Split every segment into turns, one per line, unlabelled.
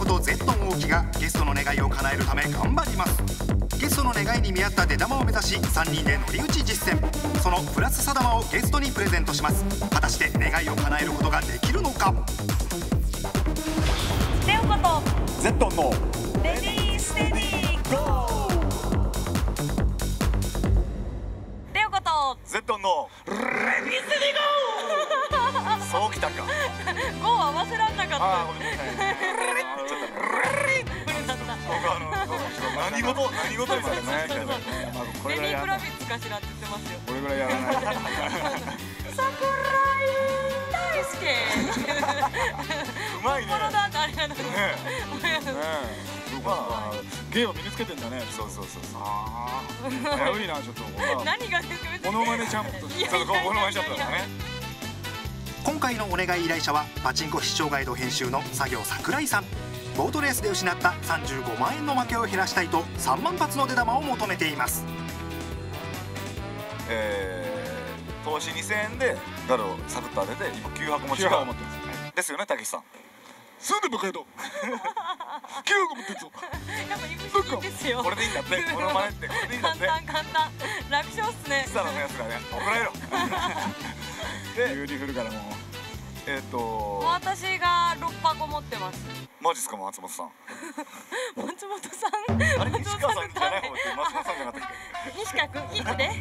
ことゼットン大木がゲストの願いを叶えるため頑張ります。ゲストの願いに見合った出玉を目指し3人で乗り打ち実践。そのプラスさ玉をゲストにプレゼントします。果たして願いを叶えることができるのか。
レオこと
ゼットンの
レディーステディーゴー。レオこと
ゼットンの
レディーステディーゴー。
そうきたか。
ゴーは忘れらんなかった。
あー、ごめんなさい。ちょっと何事今ね。これぐらいやらない。
レニー・クラビッツかしらって言ってますよ。
これぐらいやらないと。
桜井大輔。
うまいね。
このダンスありがとうございます。
まあ芸を身につけてんだね。そう。ああ。危ういなちょっと。
何がですか。
モノマネチャンプと。ちょっとモノマネチャンプだね。
今回のお願い依頼者はパチンコ必勝ガイド編集の作業桜井さん。ボートレースで失った35万円の負けを減らしたいと3万発の出玉を求めています。
投資2000円でガルをサクッと当てて今9箱持ちがですよね、たけしさん。すんでバカ野郎。9箱持ってんぞ。
やっぱ行くしいいですよ。
これでいいんだって。モノマネってこれでいいんだって。
簡単楽勝っすね。
スターのやつがね怒られろ。で急に振るからもう
私が6箱持ってます。
マジっすか。松本さん。
松本さん。
あれ西川さんじゃない方って松本さんじゃなかったっけ。
西川君、ヒットで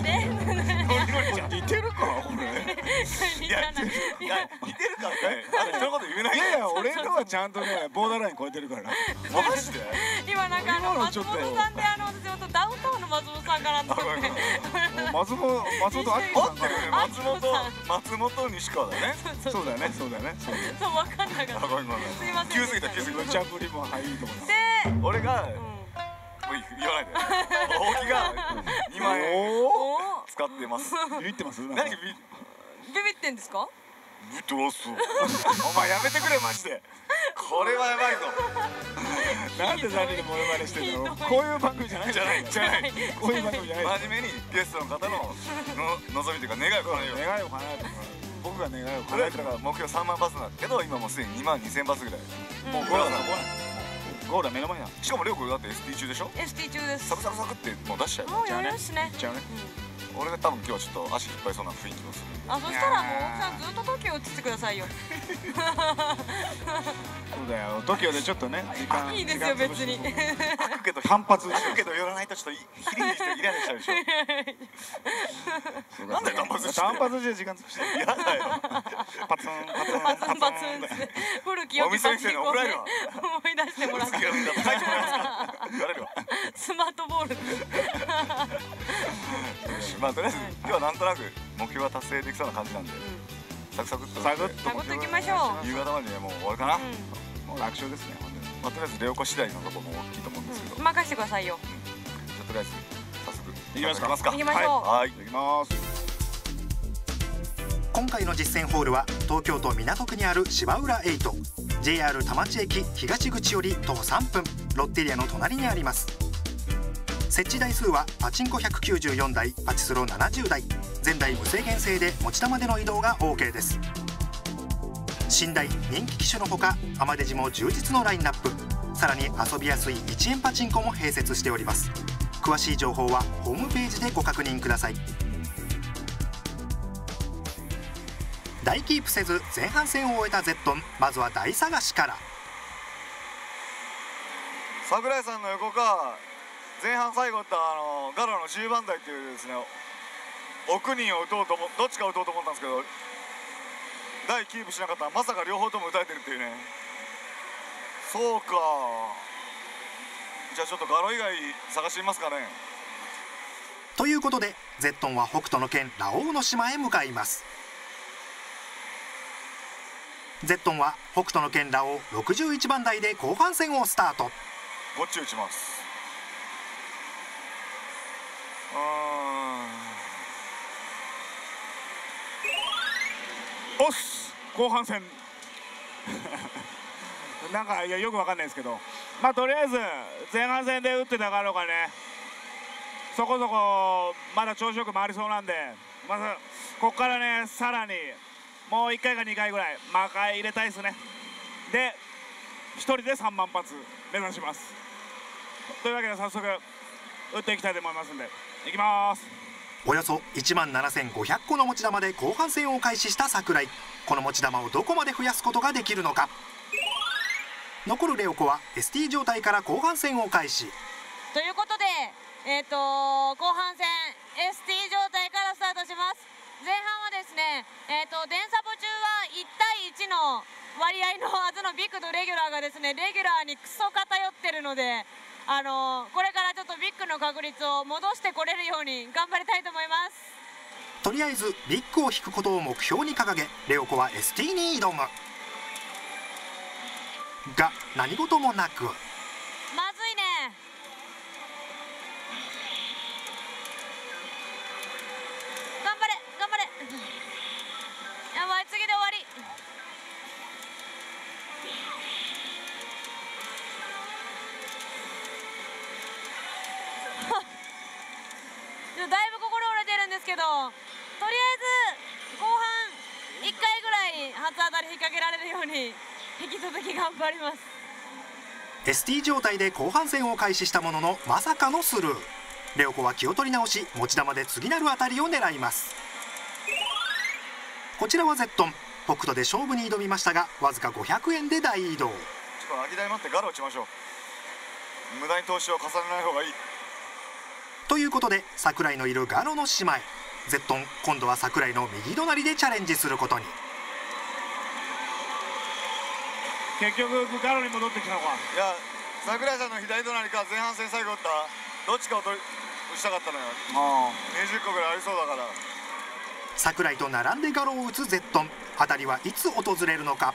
似てるかこれ。いや似てるかって人のこと言えない。いやいや俺のはちゃんとねボーダーライン超えてるから。マジで。
今なんか松本さんで私ほんとダウンタウンの松本さんかなと思って。
松本明子さんからね。松本西川だね。そうだよね。そう分
かんなかった。すいません。
急すぎた。無茶ぶりも入ると思います。
で
俺が言わないで。大木が2万円使ってます。ビビってます？何ビビ
ってんですか？
ビビってます。お前やめてくれマジで。これはやばいぞ。なんで3人でモノマネしてるの？こういう番組じゃない。こういう番組じゃない。真面目にゲストの方の望みというか願いを叶えよう。願いを叶える。僕が願いを叶えてたから目標3万発なんだけど今もうすでに2万2000発ぐらい。もうゴールは目の前だ。しかもレオ君だって ST 中でしょ。
ST 中です。
サクサクってもう出しちゃう。
もう余裕しね。
俺が多分今日はちょっと足引っ張りそうな雰囲気をするんで。
あ、そしたらもう奥さんずっと TOKIO 映ってくださいよ。
そうだよ、TOKIOでちょっとね時間
いいですよ別に。
吐くけど反発吐くけど寄らないとちょっとヒリヒリしてイライラしちゃうでしょ。なんで単発して時間潰して嫌だよ。パツンですね。
古き良きパチンコで思い出してもらって。スマートボール。
まあとりあえず今日はなんとなく目標が達成できそうな感じなんでサクサクっと
いきましょう。
夕方までもう終わるかな。もう楽勝ですね。まあとりあえずレオコ次第のところも大きいと思うんですけど
任せてくださいよ。
じゃあとりあえず早速いきますか。
行きましょう。
はい、行きます。
今回の実践ホールは東京都港区にある芝浦8 JR 田町駅東口より徒歩3分ロッテリアの隣にあります。設置台数はパチンコ194台パチスロ70台全台無制限制で持ち玉での移動が OK です。新台人気機種のほかアマデジも充実のラインナップ。さらに遊びやすい1円パチンコも併設しております。詳しい情報はホームページでご確認ください。大キープせず前半戦を終えたゼットン、まずは大探しから。
桜井さんの横か前半最後打ったガロの10番台っていうですね奥人を打とうとどっちか打とうと思ったんですけど台キープしなかったらまさか両方とも打たれてるっていうね。そうか、じゃあちょっとガロ以外探してみますかね。
ということでゼットンは北斗の拳ラオウの島へ向かいます。ゼットンは北斗の拳ラオウ61番台で後半戦をスタート。
こっち打ちます。
おっす後半戦なんかいやよくわかんないですけどまあとりあえず前半戦で打ってたからがねそこそこまだ調子よく回りそうなんでまずここからねさらにもう1回か2回ぐらい魔界入れたいですね。で 1人で3万発目指します。というわけで早速打っていきたいと思いますんで、いきます。
およそ1万7500個の持ち玉で後半戦を開始した桜井。この持ち玉をどこまで増やすことができるのか。残るレオ子は ST 状態から後半戦を開始
ということで、後半戦 ST 状態からスタートします。前半はですね、電サポ中は1対1の割合のはずのビッグとレギュラーがですね、レギュラーにクソ偏ってるので、これからちょっとビッグの確率を戻してこれるように頑張りたいと思います。
とりあえずビッグを引くことを目標に掲げ、レオ子は ST に挑むが何事もなく、
まずいね。頑張れ頑張れやばい、次で終わり。だいぶ心折れてるんですけど、とりあえず後半1回ぐらい初当たり引っ掛けられるように引き続き頑張ります。
ST 状態で後半戦を開始したもののまさかのスルー。レオ子は気を取り直し持ち玉で次なる当たりを狙います。こちらはゼットン。北斗で勝負に挑みましたがわずか500円で大移動。
ちょっと空き台待ってガロ打ちましょう。無駄に投資を重ねない方がいい。
ということで桜井のいるガロの島へ。ゼットン今度は桜井の右隣でチャレンジすることに。
結局ガロに戻ってきたのか。
いや、桜井さんの左隣か前半戦最後打ったどっちかを打ちたかったのよ。20個ぐらいありそうだから。
桜井と並んでガロを打つゼットン。当たりはいつ訪れるのか。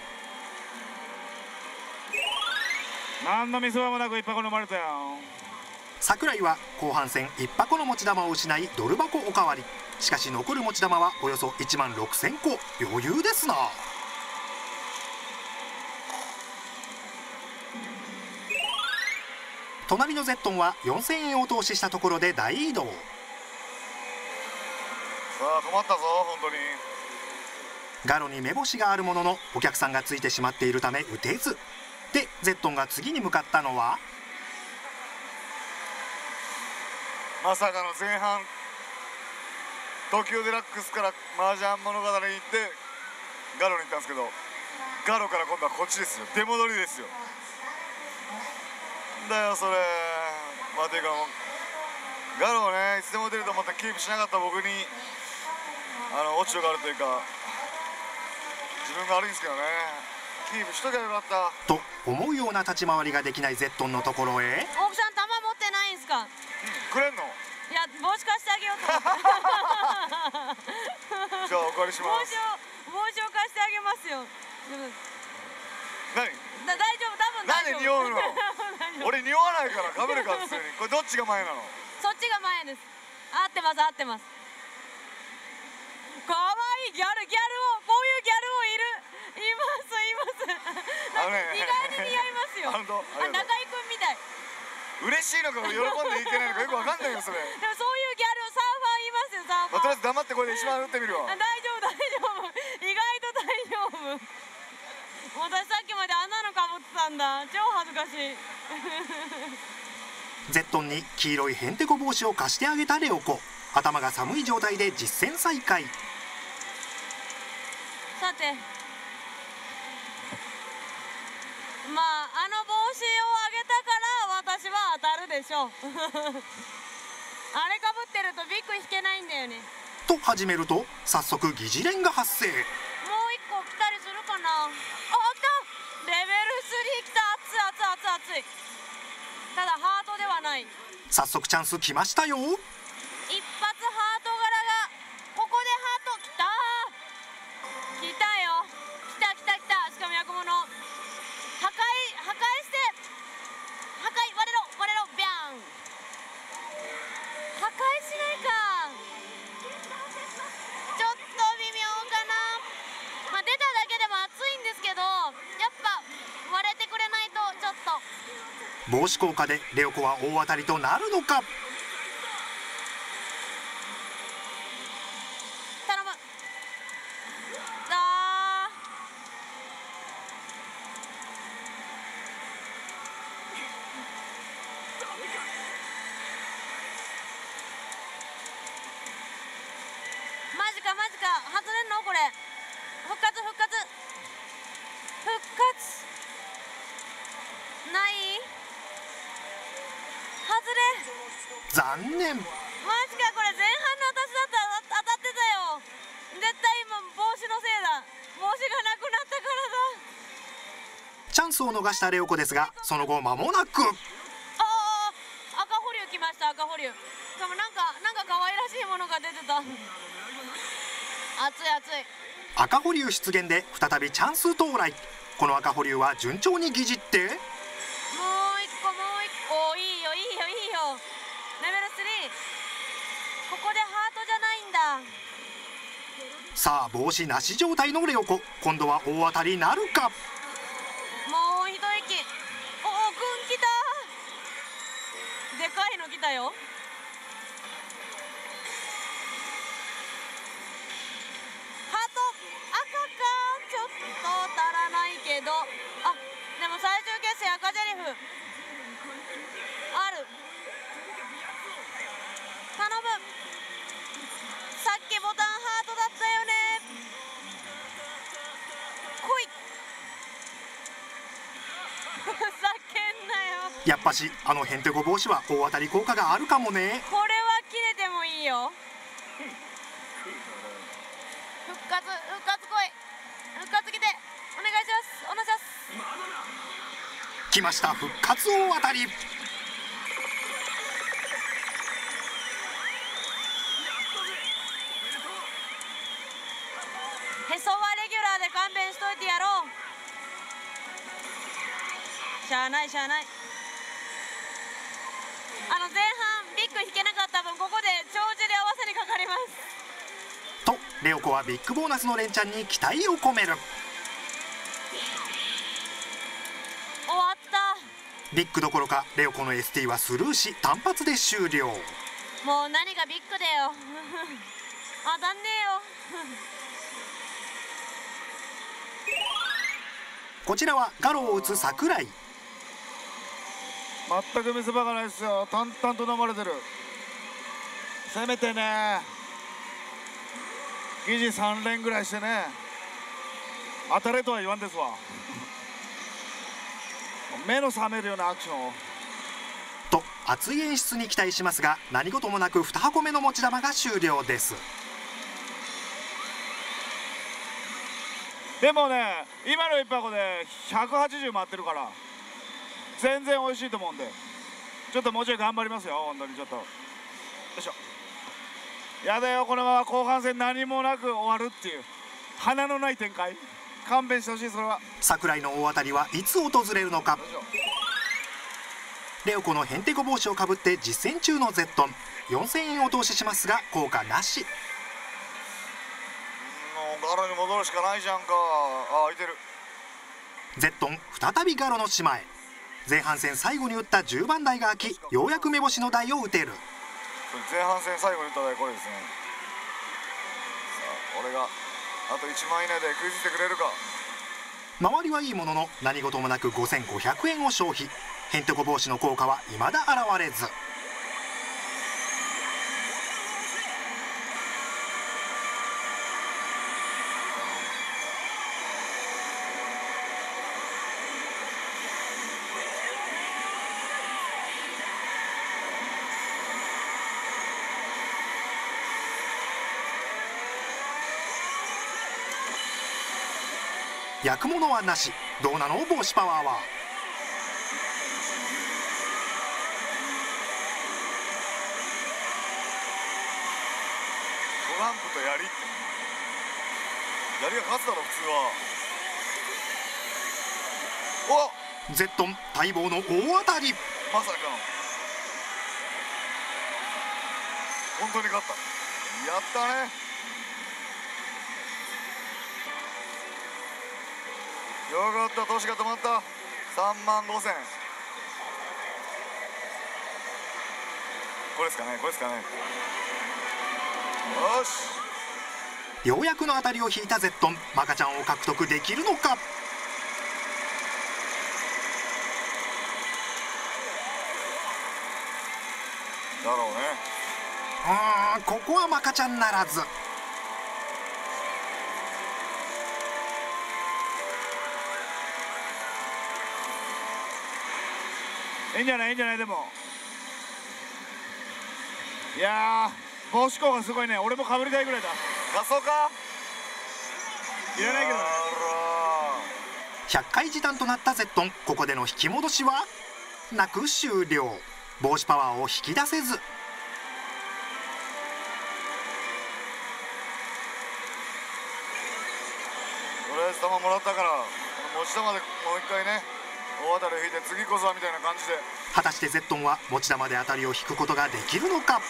何の見せ場もなく一箱飲まれたよ。
桜井は後半戦1箱の持ち玉を失いドル箱おかわり。しかし残る持ち玉はおよそ1万6000個。余裕ですな。隣のゼットンは4000円を投資したところで大移動。
さあ止まったぞ本当に。
ガロに目星があるもののお客さんがついてしまっているため打てずで、ゼットンが次に向かったのは
まさかの前半東京デラックスから麻雀物語に行ってガロに行ったんですけど、ガロから今度はこっちですよ。出戻りですよ。だよそれ。まあていうかガロをねいつでも出ると思ってキープしなかった僕に落ち度があるというか自分が悪いんですけどね。キープしときゃよかった
と思うような立ち回りができないゼットンのところへ。
奥さん玉持ってないんすか。
くれんの。
いや帽子貸してあげようと思って
じゃあお借りします。
帽子を貸してあげますよ。
何
大丈夫、多分大丈夫。
なんで匂うの俺匂わないからかぶるから普通に。これどっちが前なの。
そっちが前です。合ってます合ってます。かわいいギャルをこういうギャルをいます意外に似合いますよ。中居君みたい。
嬉しいのか喜んでいけないのかよくわかんないよそれ。
でもそういうギャルサーファーいますよ、サーファー。
とりあえず黙ってこれで一番打ってみるわ。
大丈夫意外と大丈夫。私さっきまであんなのかぶってたんだ。超恥ずかしい
ゼットンに黄色いヘンテコ帽子を貸してあげたレオ子。頭が寒い状態で実戦再開。
さてまああの帽子をあげたから私は当たるでしょうあれかぶってるとビッグ引けないんだよね。
と始めると早速疑似連が発生。
もう一個来たりするかな。あ、来た。レベル3来た。熱い。ただハートではない。
早速チャンス来ましたよ。
一発ハート柄がここでハート来た。来たよ。来た。しかも役物破壊して割れろビャン。破壊しないか。ちょっと微妙かな。まあ出ただけでも熱いんですけど、やっぱ割れてくれないとちょっと。
帽子効果でレオ子は大当たりとなるのか。
頼む。 かマジか、外れんのこれ。復活ない、外れ、
残念。
マジか、これ前半の私だったら当たってたよ。絶対今帽子のせいだ。帽子がなくなったからだ。
チャンスを逃したレオコですが、その後間もなく
赤保留来ました。赤保留、しかもなんか可愛らしいものが出てた。熱い。
赤保留出現で再びチャンス到来。この赤保留は順調にぎじって、
もう一個、いいよレベル3。ここでハートじゃないんだ。
さあ帽子なし状態のレオコ、今度は大当たりなるか。
もう一息。軍来た。でかいの来たよ。ハート赤か、ちょっと足らないけど、でも最終決戦赤ゼリフある。頼む。さっきボタンハートだったよね。来い。ふざけんなよ。
やっぱしあのヘンテコ帽子は大当たり効果があるかもね。
これは切れてもいいよ。復活来い。復活来て、お願いします。
来ました、復活大当たり。
へそはレギュラーで勘弁しといてやろう。しゃあない。前半ビッグ引けなかった分、ここで帳尻合わせにかかります
とレオコはビッグボーナスの連チャンに期待を込める。
終わった。
ビッグどころかレオコの ST はスルーし単発で終了。
もう何がビッグだよ。当たんねえよ。
こちらはガロを打つ桜井。
全く見せ場がないですよ。淡々と飲まれてる。せめてね、疑似3連ぐらいしてね、当たれとは言わんですわ。目の覚めるようなアクションを
と熱い演出に期待しますが、何事もなく2箱目の持ち玉が終了です。
でもね、今の1箱で180回ってるから全然美味しいと思うんで、ちょっともうちょい頑張りますよ。本当にちょっとよいしょ。やだよ、このまま後半戦何もなく終わるっていう花のない展開、勘弁してほしい。それは
桜井の大当たりはいつ訪れるのか。レオコのヘンテコ帽子をかぶって実践中のゼットン、4000円お通ししますが効果なし。
もうガロに戻るしかないじゃんか。開いてる。
ゼットン再びガロの島へ。前半戦最後に打った10番台が空き、ようやく目星の台を打てる。
前半戦最後に打った台これですね。さあ俺があと1万以内で食いついてくれるか。
周りはいいものの何事もなく5500円を消費。ヘンテコ帽子の効果は未だ現れず。焼くものはなし。どうなの帽子パワーは。
トランプと槍って槍が勝つだろ普通は。お
ゼットン待望の大当たり。
まさかの本当に勝った。やったね。よかった、投資が止まった。3万5千。これですかね、これですかね。よし、
ようやくの当たりを引いたゼットン、マカちゃんを獲得できるのか。
だろうね。
ここはマカちゃんならず。
いいんじゃない、いいんじゃない。でもいやー、帽子効果すごいね。俺もかぶりたいぐらいだ。
仮装か
いらないけどね。
100回時短となったゼットン、ここでの引き戻しはなく終了。帽子パワーを引き出せず。
とりあえず球もらったから、持ち球でもう一回ね、大当たりを引いて次こそはみたいな感じで。
果たしてゼットンは持ち球で当たりを引くことができるのか。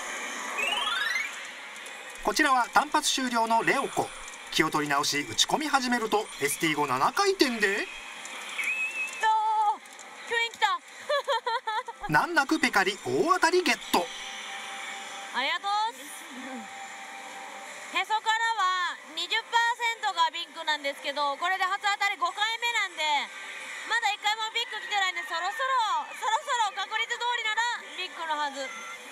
こちらは単発終了のレオコ。気を取り直し打ち込み始めると ST 後7回転で
急に来た
難なくペカリ大当たりゲット。
ありがとう。へそからは 20% がビッグなんですけど、これで初当たり5回目なんで、まだ1回もビッグ来てないんで、そろそろ確率通りならビッグのはず。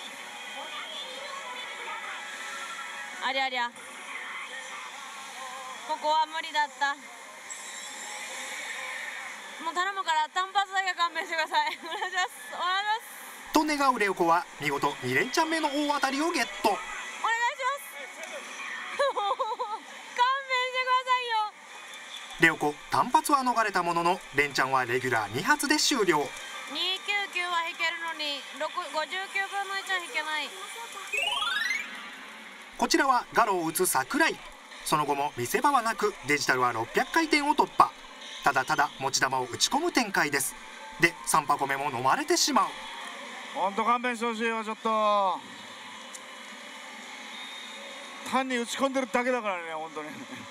ありゃりゃ、ここは無理だった。もう頼むから単発だけ勘弁してください。お願いします、お願いします。
と願うレオコは見事2連チャン目の大当たりをゲット。
お願いします勘弁してくださいよ。
レオコ単発は逃れたものの連チャンはレギュラー2発で終了。
299は引けるのに59分の1は引けない。
こちらはガロを打つ桜井。その後も見せ場はなくデジタルは600回転を突破。ただただ持ち球を打ち込む展開です。で3箱目も飲まれてしまう。
ほんと勘弁してほしいよ。ちょっと単に打ち込んでるだけだからね、本当に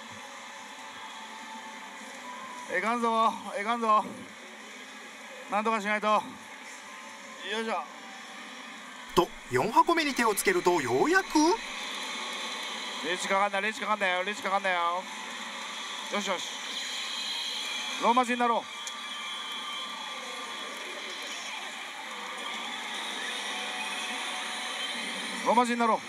いかんぞいかんぞ、なんとかしないと。よいしょ
と4箱目に手をつけるとようやく
リーチかかんだ、リーチかかんだよ、リーチかかんだよ。よしよし、ローマ字になろう、ローマ字になろ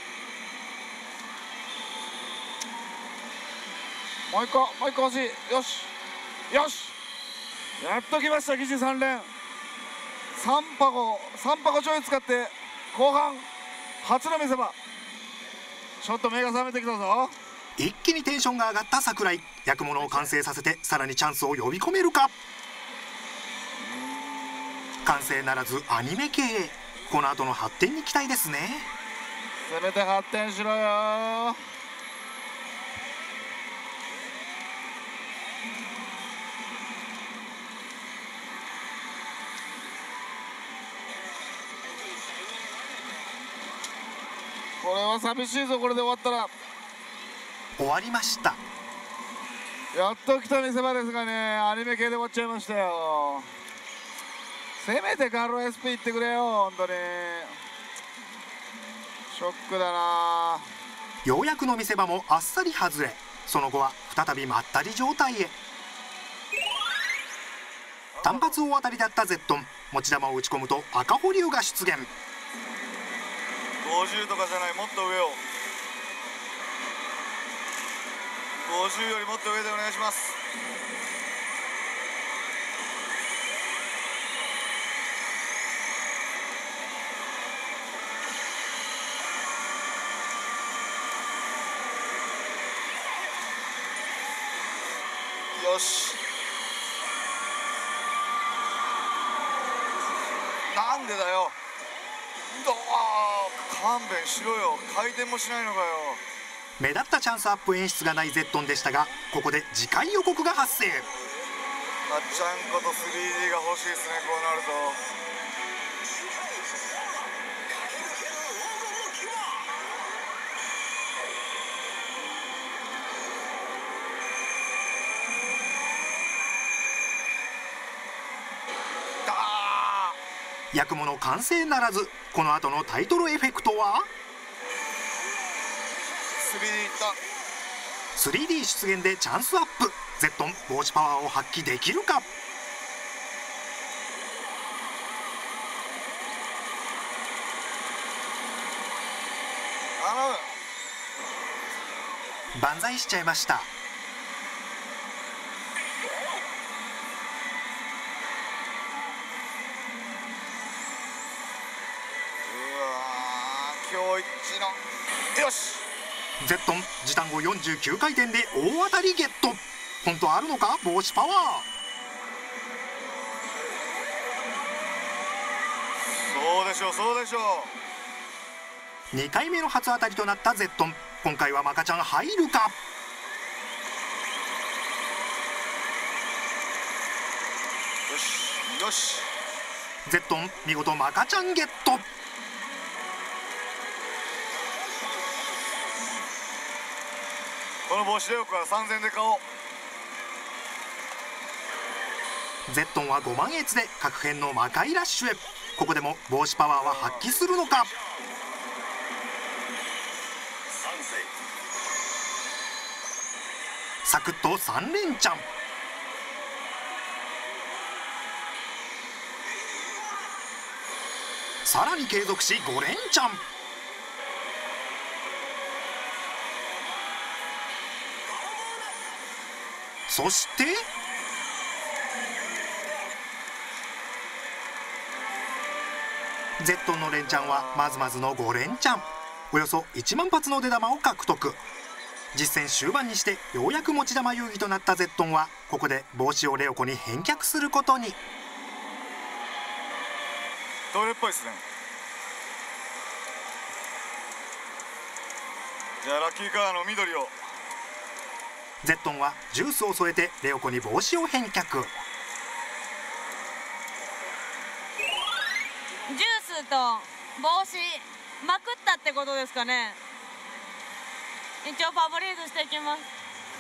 う。もう一個欲しい。よしよし、やっときました。疑似3連3箱ちょい使って後半初の見せ場。ちょっと目が覚めてきたぞ。
一気にテンションが上がった桜井。役物を完成させてさらにチャンスを呼び込めるか。完成ならずアニメ系へ。この後の発展に期待ですね。
せめて発展しろよ。これは寂しいぞ。これで終わったら。
終わりました。
やっと来た見せ場ですがね、アニメ系で終わっちゃいましたよ。せめてガロ SP 行ってくれよ、本当にショックだな。
ようやくの見せ場もあっさり外れ、その後は再びまったり状態へ。単発大当たりだったゼットン、持ち球を打ち込むと赤保留が出現。
50とかじゃない、もっと上を。50よりもっと上でお願いします。よし。なんでだよ。勘弁しろよ。回転もしないのかよ。
目立ったチャンスアップ演出がないゼットンでしたが、ここで次回予告が発生。
ガッチャンコと 3D が欲しいですね、こうなると。
役物完成ならず。この後のタイトルエフェクトは
3D いった。
3D 出現でチャンスアップ。ゼットン帽子パワーを発揮できるか。
頼む。
万歳しちゃいました。 ゼットン時短後49回転で大当たりゲット。本当あるのか帽子パワー。
そうでしょうそうでしょ
う。2回目の初当たりとなったゼットン、今回はマカちゃん入るか。
よしよし。
ゼットン見事マカちゃんゲット。
この帽子でよくから3000で買おう。
ゼットンは5万円で各編の魔界ラッシュへ。ここでも帽子パワーは発揮するのか。サクッと3連チャン。さらに継続し5連チャン。そしてゼットンの連チャンはまずまずの5連チャン。およそ1万発の出玉を獲得。実戦終盤にしてようやく持ち玉遊戯となったゼットンはここで帽子をレオコに返却することに。
どれっぽいですね。じゃあラッキーカラーの緑を。
ゼットンはジュースを添えてレオコに帽子を返却。
ジュースと帽子まくったってことですかね。一応ファブリーズしていきます。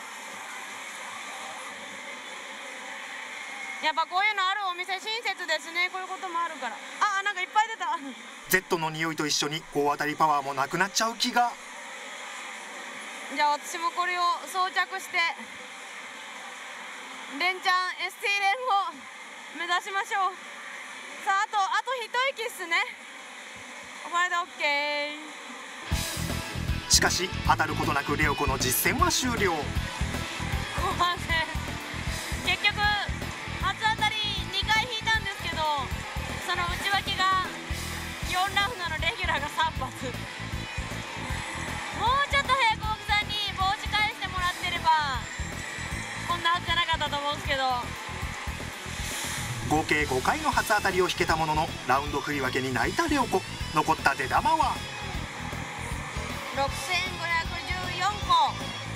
やっぱこういうのあるお店親切ですね。こういうこともあるから。あ、なんかいっぱい出た。
ゼットンの匂いと一緒に大当たりパワーもなくなっちゃう気が。
じゃあ私もこれを装着して連チャン ST 連を目指しましょう。さあ、あと一息っすね。これで OK。
しかし当たることなくレオコの実戦は終了。
後半戦結局初当たり2回引いたんですけど、その内訳が4ラウンドのレギュラーが3発。もうちょっと早く奥さんに帽子返してもらってればこんなはずじゃなかったと思うんですけど。
合計5回の初当たりを引けたもののラウンド振り分けに泣いたレオコ。残った出玉は
6514個。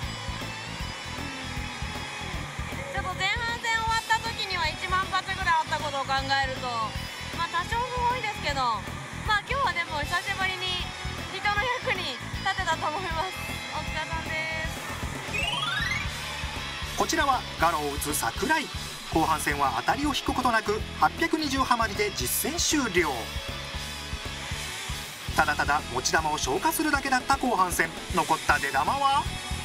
ちょっと前半戦終わった時には1万発ぐらいあったことを考えるとまあ多少不多いですけど、まあ今日はでも久しぶりに人の役に立てたと思います。お疲れ様です。
こちらはガロを打つ櫻井。後半戦は当たりを引くことなく820ハマりで実戦終了。ただただ持ち玉を消化するだけだった後半戦。残った出玉は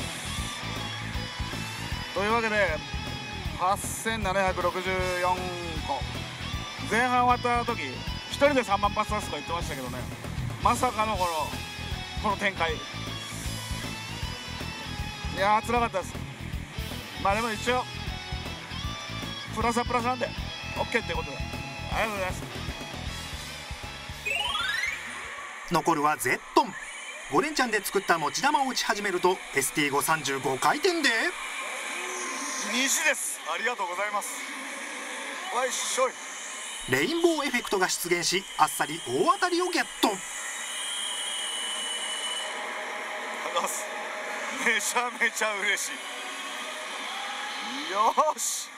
というわけで8764個。前半終わった時1人で3万発出すとか言ってましたけどね、まさかのこの展開。いやー辛かったです。まあでも一応プラスはプラスなんで OK ってことでありがとうございます。
残るはゼットン。5連チャンで作った持ち玉を打ち始めると ST535 回転で
西です。ありがとうございます。わいしょい。
レインボーエフェクトが出現しあっさり大当たりをゲット。
めちゃめちゃ嬉しい。よーし、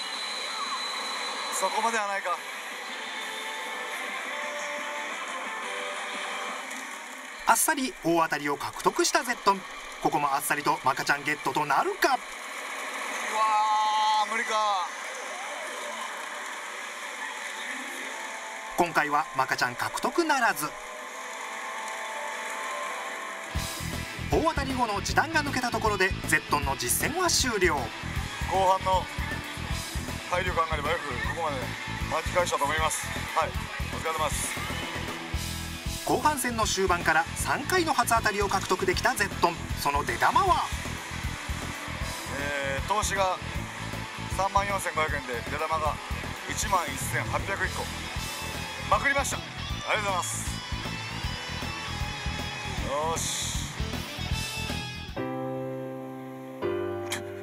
そこまではないか。
あっさり大当たりを獲得したゼットン。ここもあっさりとマカちゃんゲットとなるか。
うわー無理か。
今回はマカちゃん獲得ならず。大当たり後の時短が抜けたところでゼットンの実戦は終了。
後半の体力考えればよくここまで巻き返したと思います。はい、お疲れ様です。
後半戦の終盤から3回の初当たりを獲得できたゼットン。その出玉は
投資が34,500円で出玉が11,801個まくりました。ありがとうございます。よーし、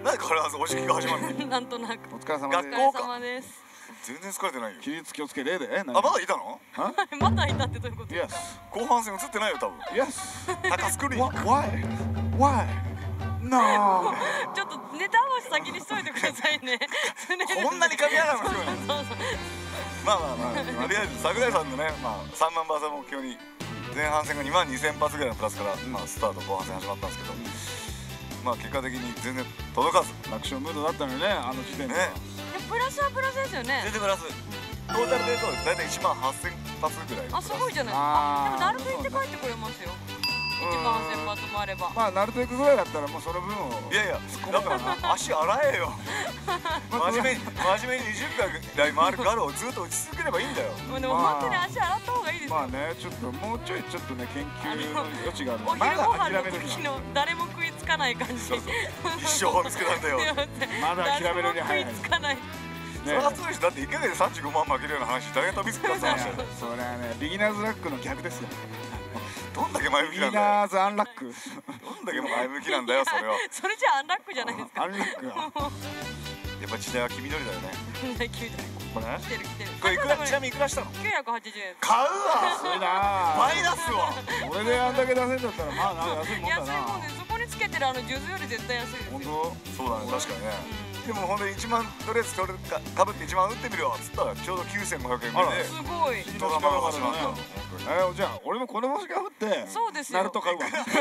なんで必ずお辞儀が始まるの？
なんとなく。
お疲れ様
学
です。
お疲れ様です。
全然疲れてないよ。
起立気をつけ礼で。
あ、まだいたの？
まだいたってどういうことです
Yes
か？
後半戦映ってないよ多分。
Yes
高スクリーン。
Why No
ちょっとネタ合わせ先にしといてくださいね。
こんなに噛み合わないの？
そうそう。
まあまあまあ、とりあえず櫻井さんのね、まあ3万発を目標に前半戦が2万2000発ぐらいのプラスから、まあスタート後半戦始まったんですけど、まあ結果的に全然届かず。
楽勝ムードだったのにね、あの時点では。
プラスはプラスですよね。
全然プラス。トータルで言うと大体1万8000発ぐらい。
あ、すごいじゃないですか。でもナルト行って帰ってくれますよ。1万1000発もあれば。
まあナルト行くぐらいだったらもうその分を。
いやいや、だから足洗えよ。真面目に20回ぐらい回るガルをずっと打ち続ければいいんだよ。
でも本当に足洗った方がいいですよ。
まあね、ちょっともうちょいちょっとね研究の余地がある。
お昼ご飯の
る
時の誰も食いつかない感じ。
一生見つけたんだよ。
まだ諦めるに早い。
誰も食いつかない。
それはそうでしょ。だって1ヶ月で35万負けるような話誰が飛びつくかって話だよ。
それはね、ビギナーズラックの逆ですよ。
どんだけ前向
ビ
きなんだよ。
ギナーズアンラック。
どんだけ前向きなんだよそれは。
それじゃアンラックじゃないですか。
アンラックが。
やっぱ時代は黄緑だよね。
これ。
来てる来てる。
これいくら、ちなみにいくらしたの？
980円。
買うわ。
すごいな。
倍出すわ。
俺であんだけ出せんだったらまあなんか安いもんだ
安い
な。
もんでそこにつけてるあの数珠より絶対安いですよ。
本当。
そうだね、確かにね。でもほんで1万とりあえずそれかぶって1万打ってみるわっつったらちょうど9500円ぐらいです
ごい。
ドラマが始まったの。
じゃあ俺もこの帽子かぶって
そうですよ。
ナルト買うわ。
いくら？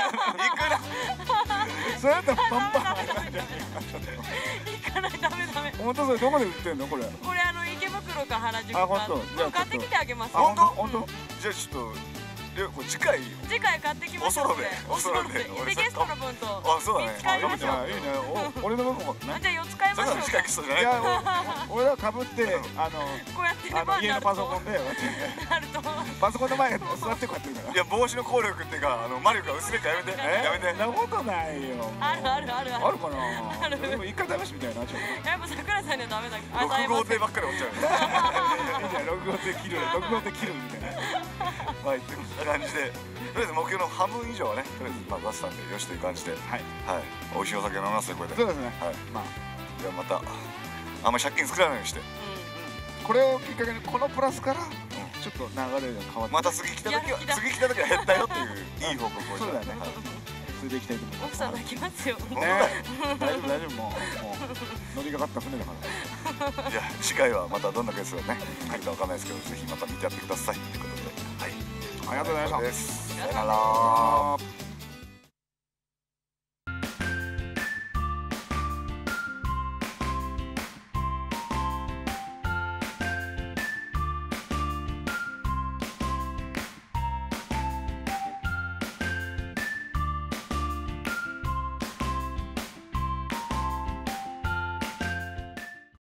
それだったらパンパン。
行かないダメダメ。
本当それどこで売ってんのこれ？
これ池袋か原宿か。
あ本当。じゃあ
買ってきてあげます。
本当？
本当。
じゃあちょっとこれ次回
次回買ってきましょう。
おそろで
でゲストの分と。
あ、そうだね。
使いましょう。
いいね。俺の分もね。
じゃあ4つ買いましょう。
次回ゲストじゃない。
いや俺らかぶって
こうやって
家のパソコンで
なると
パソコンの前に座ってこうやってるから。
いや帽子の効力っていうか魔力が薄れっかやめてやめて。
そんなことないよ。
あるあるある
あるかな。でも一回試してみたいなちょっと。
やっぱ桜井さんにはダメだ。
6号艇ばっかり落ちちゃう。
いいじゃん6号艇切る6号艇切るみたいな。
まあこんな感じでとりあえず目標の半分以上はねとりあえずまあ出したんでよしという感じではい美味しいお酒飲みますよこれで。
そうですね。
はい。
まあ
じゃあまたあんまり借金作らないようにして。
これをきっかけにこのプラスからちょっと流れが変わって。
また次来た時は減ったよっていういい報告を。
そうだね。それでいきたいと思います。
奥さん泣きますよ。
ね。大丈夫もう乗りかかった船だから。
じゃあ次回はまたどんなケースがね来るかわかんないですけどぜひまた見てやってくださいということではい。
ありがとうございました。
さよなら。